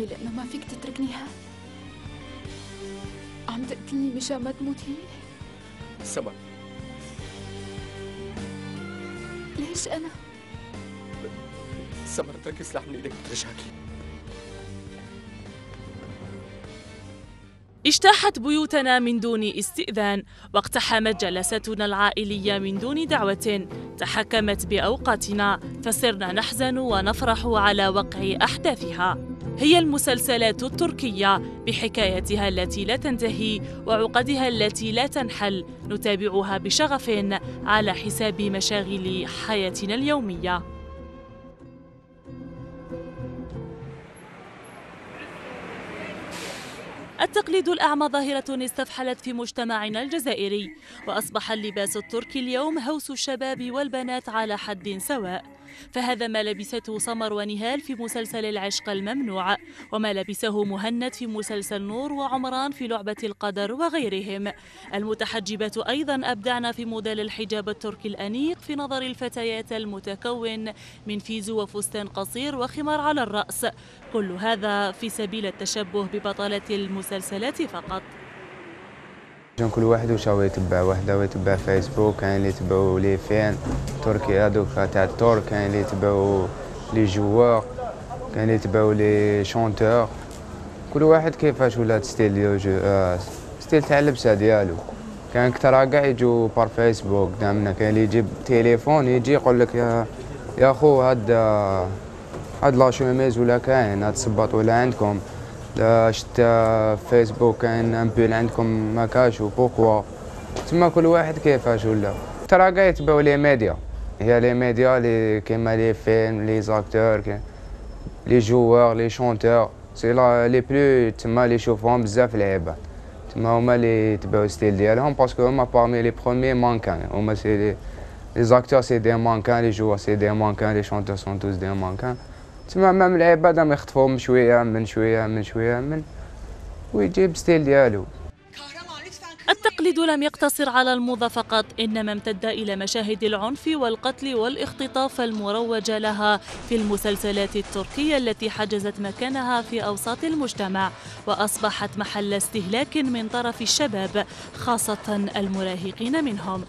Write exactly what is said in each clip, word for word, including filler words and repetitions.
تلومني لأنه ما فيك تتركنيها؟ عم تقتلني مشان ما تموتي؟ سمر، ليش أنا؟ سمر اتركي سلاح من ايدك بترجاكي. اجتاحت بيوتنا من دون استئذان، واقتحمت جلساتنا العائلية من دون دعوة، تحكمت بأوقاتنا، فصرنا نحزن ونفرح على وقع أحداثها. هي المسلسلات التركية بحكايتها التي لا تنتهي وعقدها التي لا تنحل، نتابعها بشغف على حساب مشاغل حياتنا اليومية. التقليد الأعمى ظاهرة استفحلت في مجتمعنا الجزائري، وأصبح اللباس التركي اليوم هوس الشباب والبنات على حد سواء. فهذا ما لبسته سمر ونهال في مسلسل العشق الممنوع، وما لبسه مهند في مسلسل نور، وعمران في لعبة القدر وغيرهم. المتحجبات أيضا أبدعن في موديل الحجاب التركي الأنيق في نظر الفتيات، المتكون من فيزو وفستان قصير وخمار على الرأس، كل هذا في سبيل التشبه ببطلة المسلسلات فقط. كل واحد واش هو يتبع، وحده هو يتبع فيسبوك، كاين اللي يتبعوا لي فين تركي هذوك تاع الترك، كاين اللي يتبعوا لي جوار، كاين اللي يتبعوا لي شونتور، كل واحد كيفاش ولا ستيل ديالو آه ستيل تاع اللبسه ديالو. كاين كثر كاع يجوا بار فيسبوك دامنا، كاين اللي يجيب تليفون يجي يقول لك يا يا خو هاد هاد لا شوميز ولا كاين هاد الصباط ولا عندكم، شت فيسبوك كاين امبول عندكم ما كاش وبوكوا. تما كل واحد كيفاش ولا. ترى كاع يتبعوا لي ميديا، هي لي ميديا لي كيما لي فيلم لي زاكتور لي جوار لي شونتور، سي لا لي بلو تما لي يشوفوهم بزاف العباد، تما هما لي يتبعوا ستيل ديالهم باسكو هما بارمي لي بروميي مانكان، هما سي لي لي زاكتور سي دي مانكان، لي جوار سي دي مانكان، لي شونتور سون توس دي مانكان. تما مام العباد راهم يخطفوهم شويه من شويه من شويه من ويجيب ستيل ديالو. التقليد لم يقتصر على الموضة فقط، إنما امتد إلى مشاهد العنف والقتل والاختطاف المروج لها في المسلسلات التركية التي حجزت مكانها في أوساط المجتمع، وأصبحت محل استهلاك من طرف الشباب، خاصة المراهقين منهم.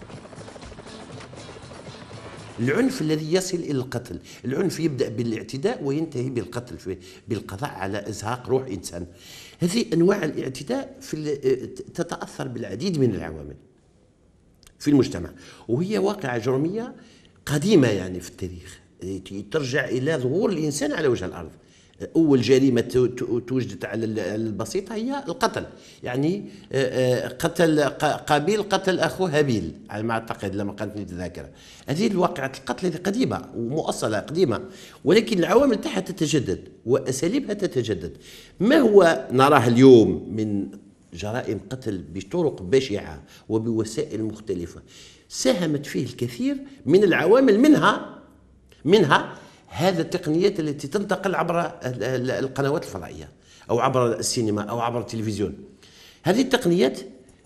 العنف الذي يصل إلى القتل، العنف يبدأ بالاعتداء وينتهي بالقتل، بالقضاء على إزهاق روح إنسان. هذه أنواع الاعتداء في تتأثر بالعديد من العوامل في المجتمع، وهي واقعة جرمية قديمة يعني في التاريخ، ترجع إلى ظهور الإنسان على وجه الأرض. أول جريمة توجدت على البسيطة هي القتل، يعني قتل قابيل قتل أخوه هابيل على ما أعتقد لما كانت الذاكرة. هذه الواقعة القتل هذه قديمة ومؤصلة قديمة، ولكن العوامل تاعها تتجدد وأساليبها تتجدد. ما هو نراه اليوم من جرائم قتل بطرق بشعة وبوسائل مختلفة ساهمت فيه الكثير من العوامل، منها منها هذا التقنيات التي تنتقل عبر القنوات الفضائية أو عبر السينما أو عبر التلفزيون. هذه التقنيات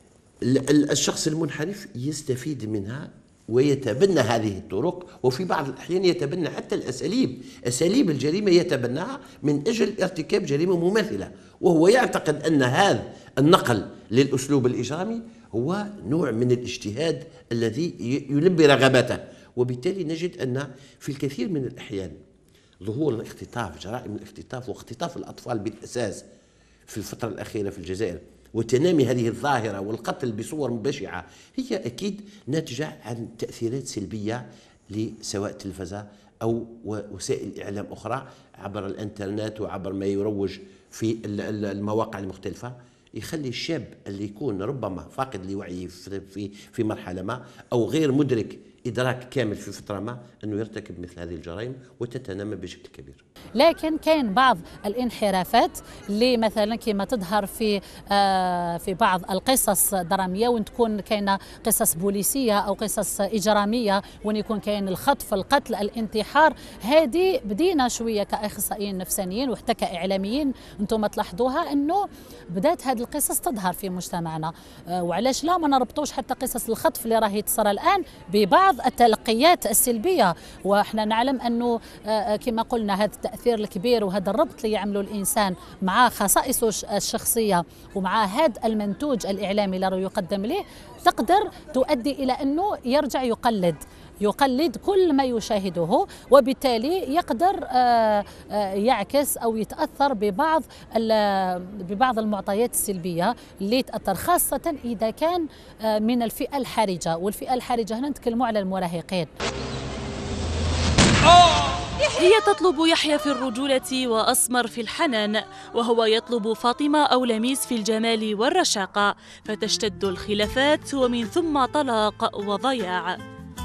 الشخص المنحرف يستفيد منها ويتبنى هذه الطرق، وفي بعض الأحيان يتبنى حتى الأساليب أساليب الجريمة يتبناها من أجل ارتكاب جريمة مماثلة، وهو يعتقد أن هذا النقل للأسلوب الإجرامي هو نوع من الاجتهاد الذي يلبي رغباته. وبالتالي نجد أن في الكثير من الأحيان ظهور الاختطاف، جرائم الاختطاف واختطاف الأطفال بالأساس في الفترة الأخيرة في الجزائر، وتنامي هذه الظاهرة والقتل بصور بشعة، هي أكيد ناتجة عن تأثيرات سلبية لسواء تلفزة أو وسائل إعلام أخرى عبر الإنترنت وعبر ما يروج في المواقع المختلفة، يخلي الشاب اللي يكون ربما فاقد لوعيه في في مرحلة ما أو غير مدرك إدراك كامل في فترة ما أنه يرتكب مثل هذه الجرائم وتتنمى بشكل كبير. لكن كاين بعض الانحرافات اللي مثلا كما تظهر في آه في بعض القصص الدراميه، وين تكون كاينه قصص بوليسيه او قصص اجراميه، وين يكون كاين الخطف، القتل، الانتحار. هذه بدينا شويه كاخصائيين نفسانيين وحتى كاعلاميين انتم تلاحظوها انه بدات هذه القصص تظهر في مجتمعنا. آه وعلاش لا ما نربطوش حتى قصص الخطف اللي راهي تصرى الان ببعض بعض التلقيات السلبية. وإحنا نعلم أنه كما قلنا هذا التأثير الكبير وهذا الربط اللي يعمله الإنسان مع خصائصه الشخصية ومع هذا المنتوج الإعلامي اللي يقدم له تقدر تؤدي إلى أنه يرجع يقلد يقلد كل ما يشاهده، وبالتالي يقدر يعكس أو يتأثر ببعض ببعض المعطيات السلبية اللي تأثر، خاصة إذا كان من الفئة الحرجة. والفئة الحرجة هنا نتكلموا على المراهقين. هي تطلب يحيى في الرجولة وأسمر في الحنان، وهو يطلب فاطمة أو لميس في الجمال والرشاقة، فتشتد الخلافات ومن ثم طلاق وضياع.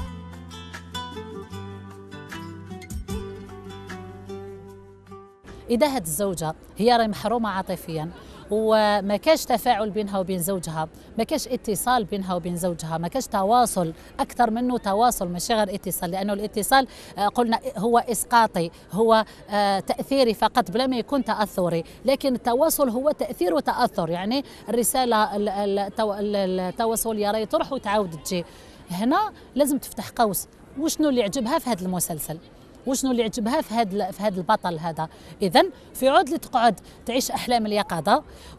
إذا هاد الزوجة هي راهي محرومة عاطفيا وما كاش تفاعل بينها وبين زوجها، ما كاش اتصال بينها وبين زوجها، ما كاش تواصل أكثر منه تواصل ماشي غير اتصال، لأنه الاتصال قلنا هو إسقاطي، هو تأثيري فقط بلا ما يكون تأثري، لكن التواصل هو تأثير وتأثر. يعني الرسالة التواصلية راهي تروح وتعاود تجي. هنا لازم تفتح قوس وشنو اللي يعجبها في هذا المسلسل، وشنو اللي يعجبها في هذا في هذا البطل هذا. اذا في عود اللي تقعد تعيش احلام اليقظه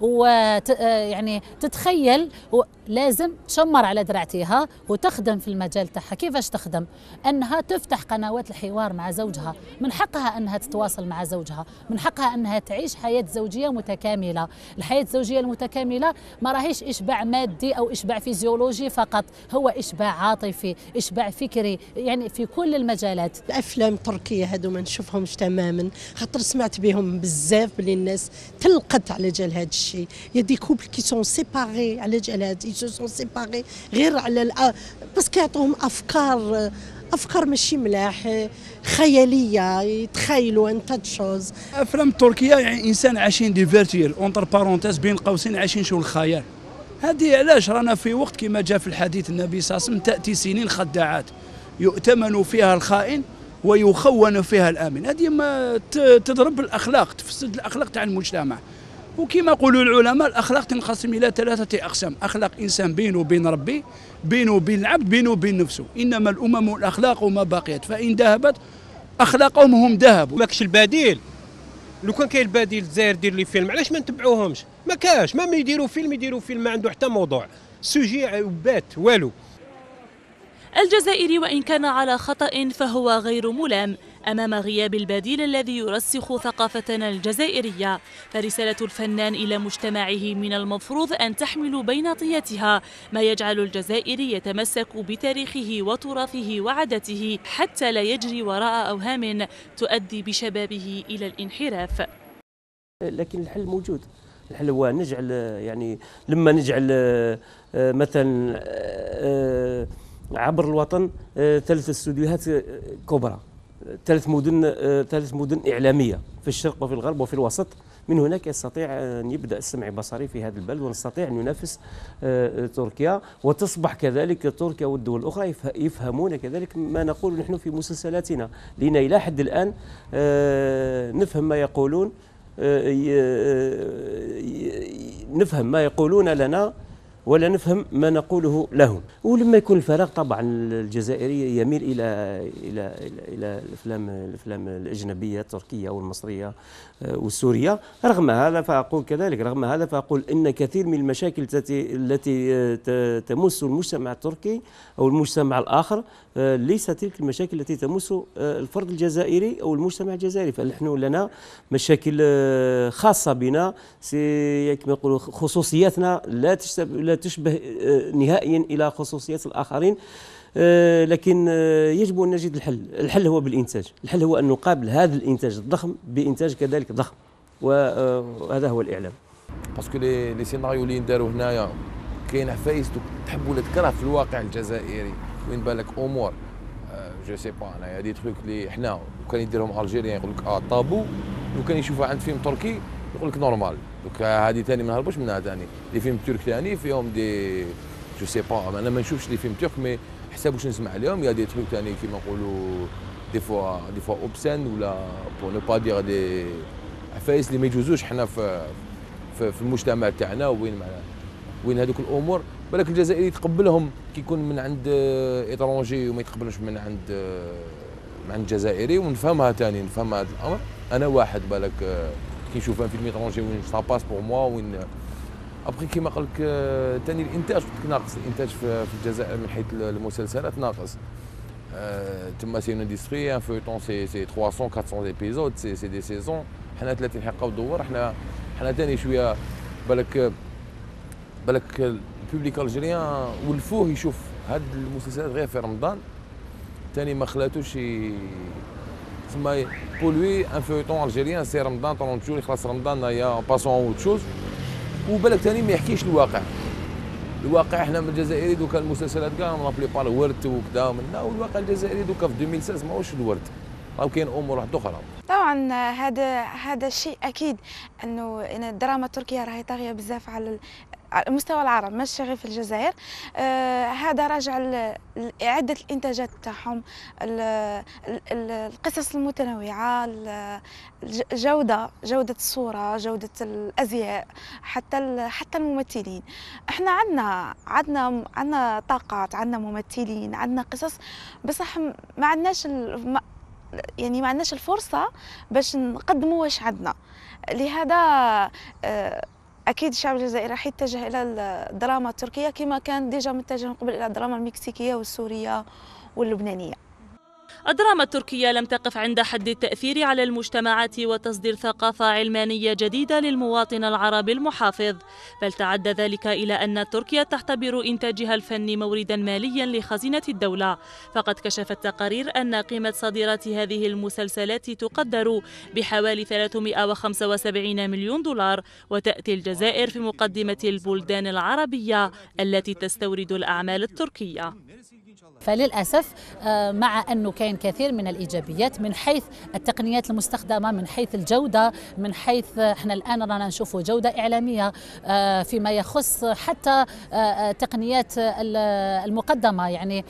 ويعني تتخيل، لازم تشمر على دراعتها وتخدم في المجال تاعها. كيفاش تخدم؟ انها تفتح قنوات الحوار مع زوجها، من حقها انها تتواصل مع زوجها، من حقها انها تعيش حياه زوجيه متكامله. الحياه الزوجيه المتكامله ما راهيش اشباع مادي او اشباع فيزيولوجي فقط، هو اشباع عاطفي، اشباع فكري، يعني في كل المجالات. الافلام التركيه هذو ما نشوفهمش تماما، خاطر سمعت بهم بزاف بلي الناس تلقت على جال هذا الشيء. يا دي كوبل كي سون سيباري على جال هذا سو سون سيباري غير على باسكو يعطوهم افكار افكار ماشي ملاح، خياليه، يتخيلوا ان تاد شوز. افلام تركيه يعني انسان عايشين ديفيرتير اونتر بارونتيز بين قوسين عايشين شو الخيال. هذه علاش رانا في وقت كما جاء في الحديث النبي صلى الله عليه وسلم تاتي سنين خداعات يؤتمن فيها الخائن ويخون فيها الامن. هذه ما تضرب الاخلاق، تفسد الاخلاق تاع المجتمع. وكما يقولوا العلماء الأخلاق تنقسم إلى ثلاثة أقسام: أخلاق إنسان بينه وبين ربي، بينه وبين العبد، بينه وبين نفسه. إنما الأمم الأخلاق ما بقيت، فإن ذهبت أخلاقهم هم ذهبوا. ماكش البديل. لو كان كاين البديل الجزائر دير لي فيلم، علاش ما نتبعوهمش؟ ما كاش، ما يديروا فيلم يديروا فيلم ما عنده حتى موضوع، سوجي بات والو. الجزائري وإن كان على خطأ فهو غير ملام أمام غياب البديل الذي يرسخ ثقافتنا الجزائرية. فرسالة الفنان إلى مجتمعه من المفروض أن تحمل بين طياتها ما يجعل الجزائري يتمسك بتاريخه وتراثه وعادته، حتى لا يجري وراء أوهام تؤدي بشبابه إلى الانحراف. لكن الحل موجود. الحل هو نجعل يعني لما نجعل مثلا عبر الوطن ثلاث استوديوهات كبرى، ثلاث مدن ثلاث مدن إعلامية في الشرق وفي الغرب وفي الوسط. من هناك يستطيع أن يبدأ السمع البصري في هذا البلد، ونستطيع أن ننافس تركيا، وتصبح كذلك تركيا والدول الأخرى يفهمون كذلك ما نقول نحن في مسلسلاتنا، لأن إلى حد الآن نفهم ما يقولون، نفهم ما يقولون لنا ولا نفهم ما نقوله لهم. ولما يكون الفراغ طبعا الجزائري يميل الى الى الى, إلى الافلام الافلام الاجنبيه التركيه والمصريه والسوريه. رغم هذا فاقول كذلك رغم هذا فاقول ان كثير من المشاكل التي التي تمس المجتمع التركي او المجتمع الاخر ليس تلك المشاكل التي تمس الفرد الجزائري او المجتمع الجزائري. فنحن لنا مشاكل خاصه بنا، كما يقولوا خصوصياتنا لا تشبه لا تشبه نهائيا الى خصوصيات الاخرين. لكن يجب ان نجد الحل. الحل هو بالانتاج، الحل هو ان نقابل هذا الانتاج الضخم بانتاج كذلك ضخم، وهذا هو الاعلام. باسكو لي لي سيناريو اللي نداروا هنايا كاين عفايس تحب ولا تكره في الواقع الجزائري، وين بالك امور جو سي با انايا دي تروك اللي حنا وكان يديرهم الجيريان يقول لك اه طابو، وكان يشوفها عند فيلم تركي يقول لك نورمال. دوك هذه ثاني ما نهربوش منها ثاني. لي فيلم ترك ثاني فيهم دي جو سي با، انا ما نشوفش لي فيلم ترك مي حساب واش نسمع عليهم يا دي تروك ثاني كيما نقولوا دي فوا دي فوا اوبسين ولا بو نو با دير دي عفايس اللي ما يجوزوش حنا في في المجتمع تاعنا، وين وين هذوك الامور بالك الجزائري يتقبلهم كي يكون من عند ايترونجي وما يتقبلوش من عند من عند الجزائري، ونفهمها ثاني نفهم هذا الامر. انا واحد بالك كي نشوف ان فيلم ايترونجي وين سا باس بور موا وين ابخي كيما قال لك ثاني الانتاج ناقص، الانتاج في الجزائر من حيث المسلسلات ناقص. تما سي اون اندستري ان فوتون سي سي ثلاثمية أربعمية ايبيزود سي سي دي سيزون. حنا ثلاثين حلقه ودور، حنا حنا ثاني شويه بالك بالك البوبليك الجيريان ولفوه يشوف هاد المسلسلات غير في رمضان، ثاني ما خلاتوش تسمى بولوي ان فوتون الجيريان سي رمضان ثلاثين جور يخلص رمضان يا باسون اوت شوز. وبالك ثاني ما يحكيش الواقع، الواقع احنا من الجزائري دوكا المسلسلات كاع نابلي با الورد وكذا منا، والواقع الجزائري دوكا في ألفين وستة عشر ماهوش الورد، راه كاين امور واحده اخرى. طبعا هذا هذا الشيء اكيد انه الدراما التركيه راهي طاغيه بزاف على المستوى العربي ماشي غير في الجزائر. آه هذا راجع لإعادة الإنتاجات تاعهم، القصص المتنوعة، الجودة جودة الصورة، جودة الأزياء، حتى حتى الممثلين. احنا عندنا عندنا عندنا طاقات، عندنا ممثلين، عندنا قصص، بصح ما عندناش يعني ما عندناش الفرصة باش نقدموا واش عندنا. لهذا آه اكيد الشعب الجزائري راح يتجه الى الدراما التركيه كما كان ديجا متجه من قبل الى الدراما المكسيكيه والسوريه واللبنانيه. الدراما التركية لم تقف عند حد التأثير على المجتمعات وتصدير ثقافة علمانية جديدة للمواطن العربي المحافظ، بل تعدى ذلك إلى أن تركيا تعتبر إنتاجها الفني موردا ماليا لخزينة الدولة. فقد كشفت تقارير أن قيمة صادرات هذه المسلسلات تقدر بحوالي ثلاثمئة وخمسة وسبعين مليون دولار، وتأتي الجزائر في مقدمة البلدان العربية التي تستورد الأعمال التركية. فللأسف مع أنه كاين كثير من الإيجابيات من حيث التقنيات المستخدمة، من حيث الجودة، من حيث احنا الآن رانا نشوفوا جودة إعلامية فيما يخص حتى تقنيات المقدمة، يعني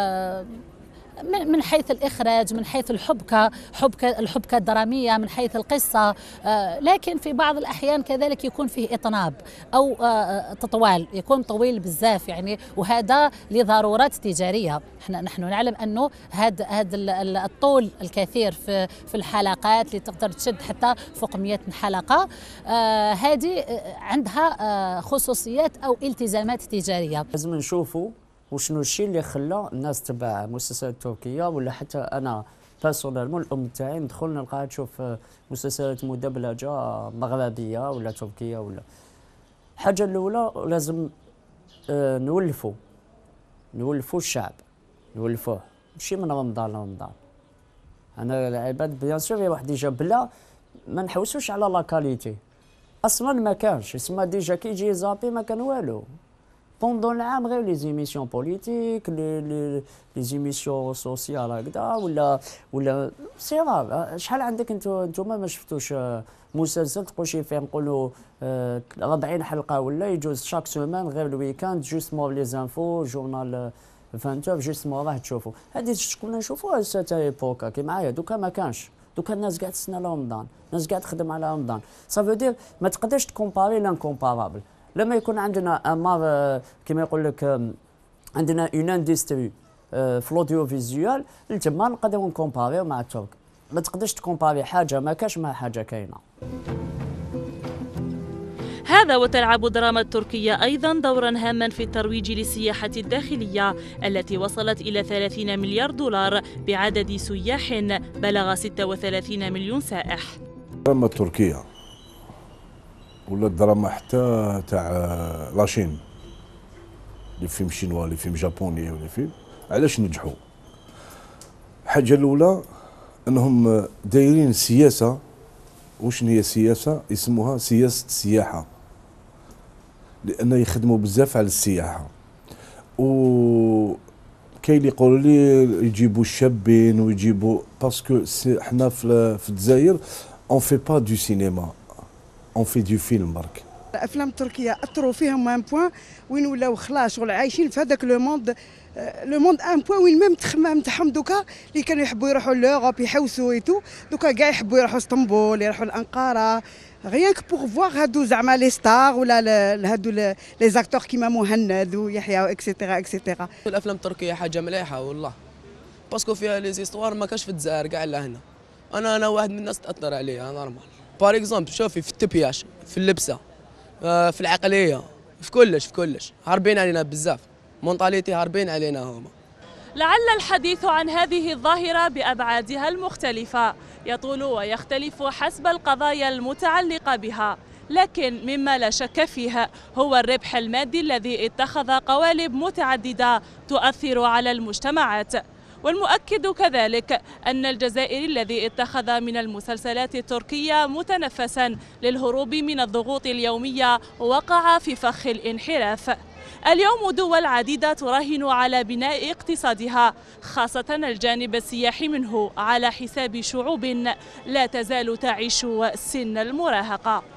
من حيث الإخراج، من حيث الحبكة حبكة الحبكة الدرامية، من حيث القصة، لكن في بعض الأحيان كذلك يكون فيه إطناب أو تطوال، يكون طويل بزاف يعني، وهذا لضرورات تجارية. احنا نحن نعلم أنه هذا هذا الطول الكثير في في الحلقات اللي تقدر تشد حتى فوق مئة حلقة، هذه عندها خصوصيات أو التزامات تجارية. لازم نشوفوا وشنو الشيء اللي خلى الناس تتبع مسلسلات تركيه، ولا حتى انا بيرسونيلمون الام تاعي ندخل نلقاها تشوف مسلسلات مدبلجه مغربيه ولا تركيه. ولا الحاجه الاولى لازم نولفوا نولفوا الشعب، نولفوه ماشي من رمضان لرمضان. انا العباد بيان سور واحد يجا بلا ما نحوسوش على لا كاليتي، اصلا ما كانش يسمى ديجا كي يجي زابي ما كان والو. بوندون العام غير لي زيميسيون بوليتيك، لي لي لي زيميسيون سوسيال هكذا، ولا ولا سي رار. شحال عندك انتو نتوما ما شفتوش مسلسل تقول شي فيه نقولوا أربعين حلقه ولا يجوز شاك سومان غير الويكاند جوست مور لي زانفو جورنال عشرين جوست مور راه تشوفوا. هذه كنا نشوفوها ساتا ايبوكا كي معايا. دوكا ما كانش، دوكا الناس قاعد تستنى رمضان، الناس قاعد تخدم على رمضان. سافو دير ما تقدرش تكومباري لانكومبارابل. لما يكون عندنا امار كما يقول لك عندنا اون اندستري في الاوديو فيزيوال، تما نقدروا نكومباريو مع الترك. ما تقدرش تكومباري حاجه ما كاش مع حاجه كاينه. هذا وتلعب الدراما التركية أيضا دورا هاما في الترويج للسياحة الداخلية التي وصلت إلى ثلاثين مليار دولار بعدد سياح بلغ ستة وثلاثين مليون سائح. الدراما التركية ولا الدراما حتى تاع لاشين، لي فيلم شينوا، لي فيلم جابوني، ولا فيلم علاش نجحوا؟ الحاجة الأولى أنهم دايرين سياسة. وشنو هي السياسة؟ يسموها سياسة السياحة، لأن يخدموا بزاف على السياحة. و كاين اللي يقولوا لي يجيبوا الشابين ويجيبوا، باسكو حنا في الجزائر اون في با دو سينما، اون في دو فيلم برك. الافلام التركيه اثروا فيهم ان بوان وين ولاو خلاص شغل عايشين في هذاك لو موند لو موند ان بوان وين ميم التخمام تاعهم دوكا اللي كانوا يحبوا يروحوا لوروب يحوسوا ايتو دوكا كاع يحبوا يروحوا اسطنبول يروحوا لانقره غيان كو بور فواغ هادو زعما لي ستار ولا هادو لي زاكتور كيما مهند ويحيى اكسيتيرا اكسيتيرا. الافلام التركيه حاجه مليحه والله باسكو فيها لي زيستوار ما كاش في الجزائر كاع لهنا. انا انا واحد من الناس تاثر عليها نورمال. بار اكزومبل شوفي في التبياش في اللبسه في العقليه في كلش في كلش هاربين علينا بزاف مونطاليتي هاربين علينا هما. لعل الحديث عن هذه الظاهرة بأبعادها المختلفة يطول ويختلف حسب القضايا المتعلقة بها، لكن مما لا شك فيه هو الربح المادي الذي اتخذ قوالب متعددة تؤثر على المجتمعات. والمؤكد كذلك أن الجزائري الذي اتخذ من المسلسلات التركية متنفسا للهروب من الضغوط اليومية وقع في فخ الانحراف. اليوم دول عديدة تراهن على بناء اقتصادها خاصة الجانب السياحي منه على حساب شعوب لا تزال تعيش سن المراهقة.